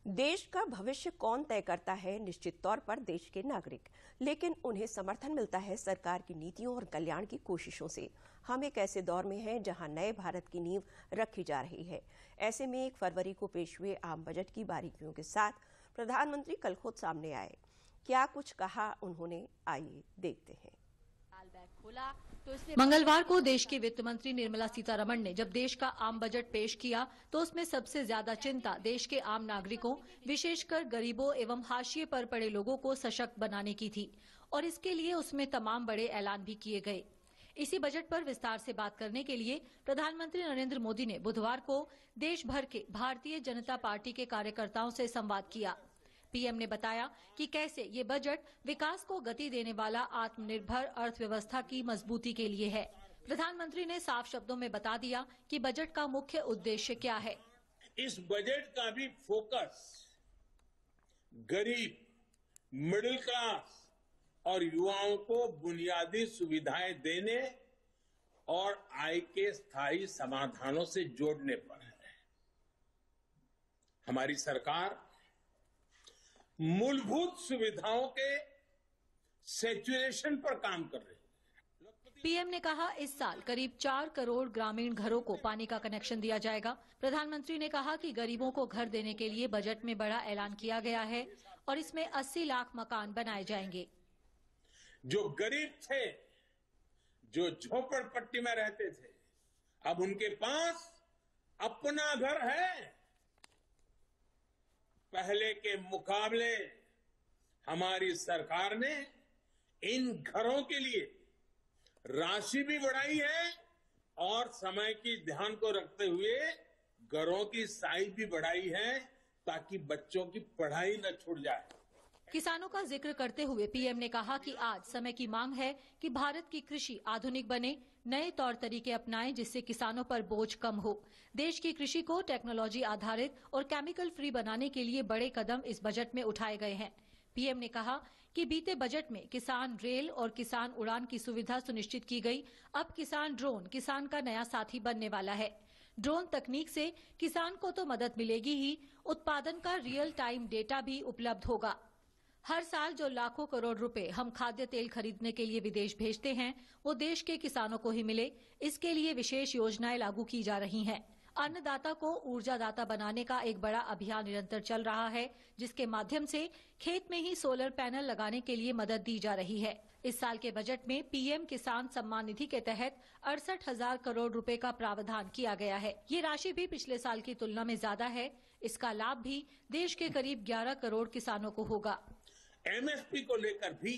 देश का भविष्य कौन तय करता है? निश्चित तौर पर देश के नागरिक, लेकिन उन्हें समर्थन मिलता है सरकार की नीतियों और कल्याण की कोशिशों से। हम एक ऐसे दौर में हैं जहां नए भारत की नींव रखी जा रही है। ऐसे में 1 फरवरी को पेश हुए आम बजट की बारीकियों के साथ प्रधानमंत्री कल खुद सामने आए। क्या कुछ कहा उन्होंने, आइए देखते हैं। मंगलवार को देश की वित्त मंत्री निर्मला सीतारमण ने जब देश का आम बजट पेश किया तो उसमें सबसे ज्यादा चिंता देश के आम नागरिकों, विशेषकर गरीबों एवं हाशिए पर पड़े लोगों को सशक्त बनाने की थी और इसके लिए उसमें तमाम बड़े ऐलान भी किए गए। इसी बजट पर विस्तार से बात करने के लिए प्रधानमंत्री नरेंद्र मोदी ने बुधवार को देश भर के भारतीय जनता पार्टी के कार्यकर्ताओं से संवाद किया। पीएम ने बताया कि कैसे ये बजट विकास को गति देने वाला आत्मनिर्भर अर्थव्यवस्था की मजबूती के लिए है। प्रधानमंत्री ने साफ शब्दों में बता दिया कि बजट का मुख्य उद्देश्य क्या है। इस बजट का भी फोकस गरीब, मिडिल क्लास और युवाओं को बुनियादी सुविधाएं देने और आय के स्थायी समाधानों से जोड़ने पर है। हमारी सरकार मूलभूत सुविधाओं के सैचुरेशन पर काम कर रही है। पीएम ने कहा इस साल करीब 4 करोड़ ग्रामीण घरों को पानी का कनेक्शन दिया जाएगा। प्रधानमंत्री ने कहा कि गरीबों को घर देने के लिए बजट में बड़ा ऐलान किया गया है और इसमें 80 लाख मकान बनाए जाएंगे। जो गरीब थे, जो झोपड़पट्टी में रहते थे, अब उनके पास अपना घर है। पहले के मुकाबले हमारी सरकार ने इन घरों के लिए राशि भी बढ़ाई है और समय की ध्यान को रखते हुए घरों की साइज भी बढ़ाई है ताकि बच्चों की पढ़ाई न छूट जाए। किसानों का जिक्र करते हुए पीएम ने कहा कि आज समय की मांग है कि भारत की कृषि आधुनिक बने, नए तौर तरीके अपनाएं जिससे किसानों पर बोझ कम हो। देश की कृषि को टेक्नोलॉजी आधारित और केमिकल फ्री बनाने के लिए बड़े कदम इस बजट में उठाए गए हैं। पीएम ने कहा कि बीते बजट में किसान रेल और किसान उड़ान की सुविधा सुनिश्चित की गई। अब किसान ड्रोन किसान का नया साथी बनने वाला है। ड्रोन तकनीक से किसान को तो मदद मिलेगी ही, उत्पादन का रियल टाइम डेटा भी उपलब्ध होगा। हर साल जो लाखों करोड़ रुपए हम खाद्य तेल खरीदने के लिए विदेश भेजते हैं, वो देश के किसानों को ही मिले, इसके लिए विशेष योजनाएं लागू की जा रही हैं। अन्नदाता को ऊर्जादाता बनाने का एक बड़ा अभियान निरंतर चल रहा है, जिसके माध्यम से खेत में ही सोलर पैनल लगाने के लिए मदद दी जा रही है। इस साल के बजट में पीएम किसान सम्मान निधि के तहत 68,000 करोड़ रुपए का प्रावधान किया गया है। ये राशि भी पिछले साल की तुलना में ज्यादा है। इसका लाभ भी देश के करीब 11 करोड़ किसानों को होगा। एमएसपी को लेकर भी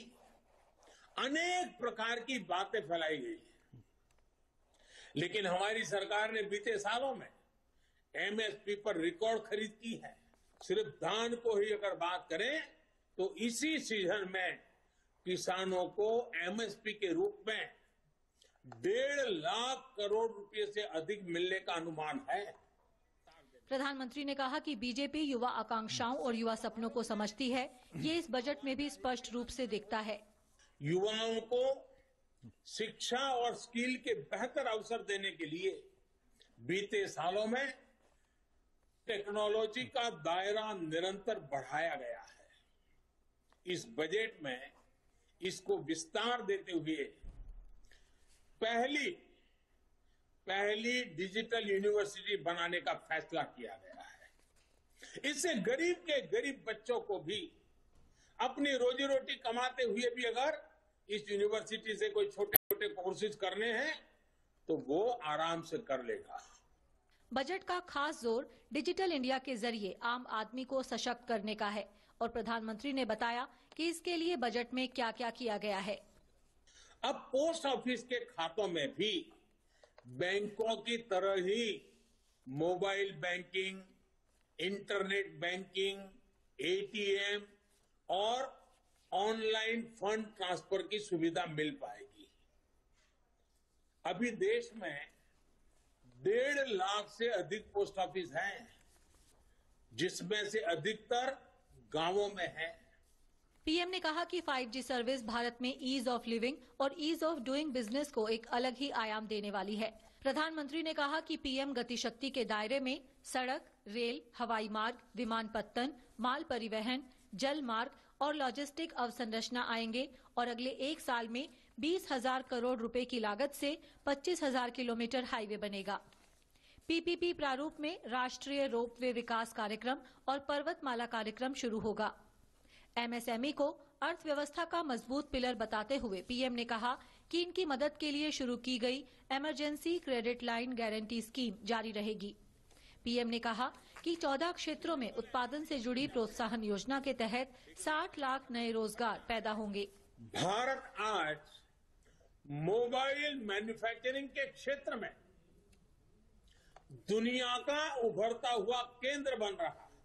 अनेक प्रकार की बातें फैलाई गई है, लेकिन हमारी सरकार ने बीते सालों में एमएसपी पर रिकॉर्ड खरीद की है। सिर्फ धान को ही अगर बात करें तो इसी सीजन में किसानों को एमएसपी के रूप में 1.5 लाख करोड़ रुपए से अधिक मिलने का अनुमान है। प्रधानमंत्री ने कहा कि बीजेपी युवा आकांक्षाओं और युवा सपनों को समझती है। ये इस बजट में भी स्पष्ट रूप से दिखता है। युवाओं को शिक्षा और स्किल के बेहतर अवसर देने के लिए बीते सालों में टेक्नोलॉजी का दायरा निरंतर बढ़ाया गया है। इस बजट में इसको विस्तार देते हुए पहली डिजिटल यूनिवर्सिटी बनाने का फैसला किया गया है। इससे गरीब के गरीब बच्चों को भी अपनी रोजी रोटी कमाते हुए भी अगर इस यूनिवर्सिटी से कोई छोटे छोटे कोर्सेज करने हैं तो वो आराम से कर लेगा। बजट का खास जोर डिजिटल इंडिया के जरिए आम आदमी को सशक्त करने का है और प्रधानमंत्री ने बताया कि इसके लिए बजट में क्या क्या किया गया है। अब पोस्ट ऑफिस के खातों में भी बैंकों की तरह ही mobile banking, internet banking, ATM और ऑनलाइन फंड ट्रांसफर की सुविधा मिल पाएगी। अभी देश में 1.5 लाख से अधिक पोस्ट ऑफिस हैं, जिसमें से अधिकतर गांवों में है। पीएम ने कहा कि 5G सर्विस भारत में ईज ऑफ लिविंग और ईज ऑफ डूइंग बिजनेस को एक अलग ही आयाम देने वाली है। प्रधानमंत्री ने कहा कि पीएम गति शक्ति के दायरे में सड़क, रेल, हवाई मार्ग, विमानपत्तन, माल परिवहन, जल मार्ग और लॉजिस्टिक अवसंरचना आएंगे और अगले 1 साल में 20,000 करोड़ रुपए की लागत से 25,000 किलोमीटर हाईवे बनेगा। पीपीपी प्रारूप में राष्ट्रीय रोपवे विकास कार्यक्रम और पर्वतमाला कार्यक्रम शुरू होगा। एमएसएमई को अर्थव्यवस्था का मजबूत पिलर बताते हुए पीएम ने कहा कि इनकी मदद के लिए शुरू की गई emergency credit line guarantee scheme जारी रहेगी। पीएम ने कहा कि 14 क्षेत्रों में उत्पादन से जुड़ी प्रोत्साहन योजना के तहत 60 लाख नए रोजगार पैदा होंगे। भारत आज मोबाइल मैन्युफैक्चरिंग के क्षेत्र में दुनिया का उभरता हुआ केंद्र बन रहा है।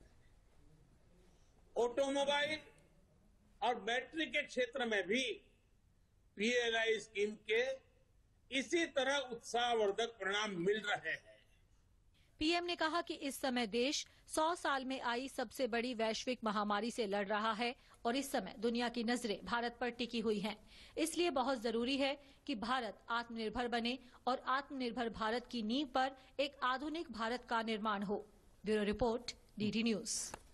ऑटोमोबाइल और बैटरी के क्षेत्र में भी पीएलआई स्कीम के इसी तरह उत्साहवर्धक परिणाम मिल रहे हैं। पीएम ने कहा कि इस समय देश 100 साल में आई सबसे बड़ी वैश्विक महामारी से लड़ रहा है और इस समय दुनिया की नजरें भारत पर टिकी हुई हैं। इसलिए बहुत जरूरी है कि भारत आत्मनिर्भर बने और आत्मनिर्भर भारत की नींव पर एक आधुनिक भारत का निर्माण हो। Bureau report, DD news.